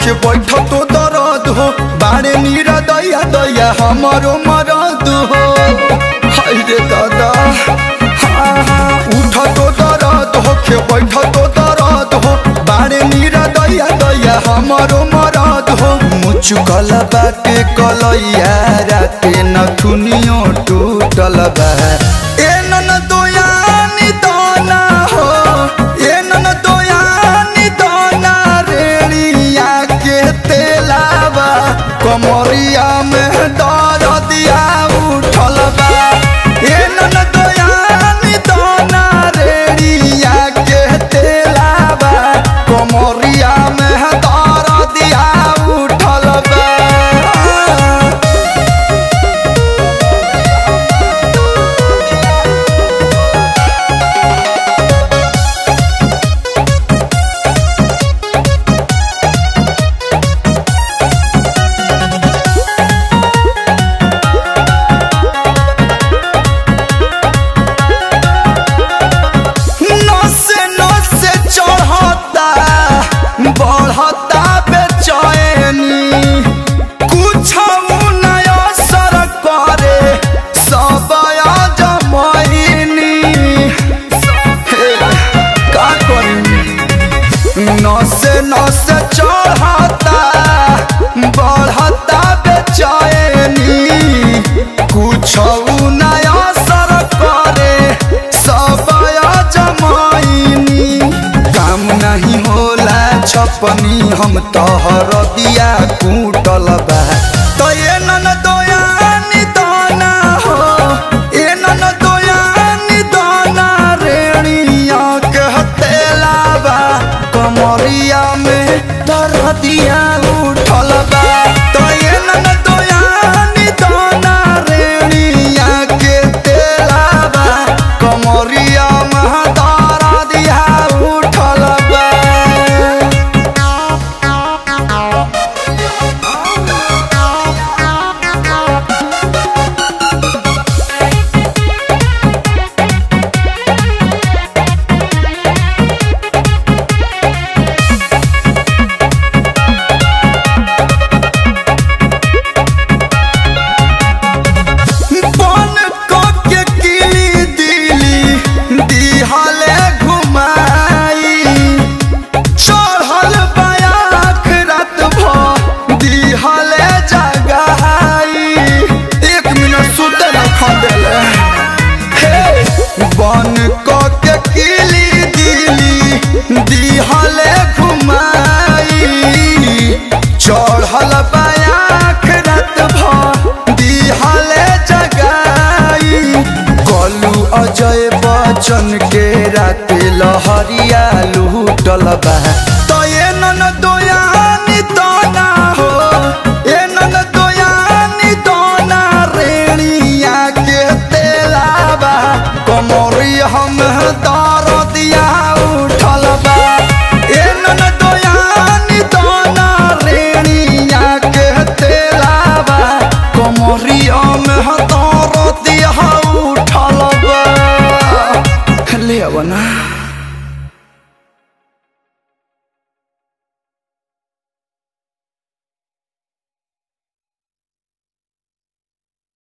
होके बैठ तो दर्द हो बाड़े नीरा दैया दैया हमारो मरद हो। हाय रे दादा उठ तो दर्द होके बैठ तो दर्द हो बाड़े नीरा दैया दैया हमारो मरद हो। मुचुकल बाटे कलैया राते नथुनियो टूटल बा ए नन दोयानी दाना हो ए नन दोयानी दाना रेड़िया के तेलावा कमरिया में दर्दिया उठल बा ए नन दोयानी दाना रेड़िया के तेलावा कमरिया में दर्दिया उठल बा। बढ़ता बेचैनी कुछ नया सर करे सब जमैनी का करी नसे नसे चढ़ता बढ़ता बेचैनी कुछ नया सर करे सब जमैनी काम नहीं होला छपनी हम तोहर दिया कूटल बा तो ये नन दोयानी दाना हो ए नन दोयानी दाना रेड़िया के तेलावा कमरिया में दर्दिया उठल बा तो ये नन दोयानी दाना रेड़िया के तेलावा कमरिया में दर्दिया उठल बा। बन के किली दिली दिहले घुमाई चढ़ल बयाख रात भ दिहले जगाई कलू अजय बच्चन के रात लहरिया लूटल बा तो ये नन दोयानी दाना हो ए नन दोयानी दाना रेड़िया के तेलावा कमरिया हम दर्दिया उठल बा ए नन दोयानी दाना रेड़िया के तेलावा कमरिया में दर्दिया उठल बा ले अब ना।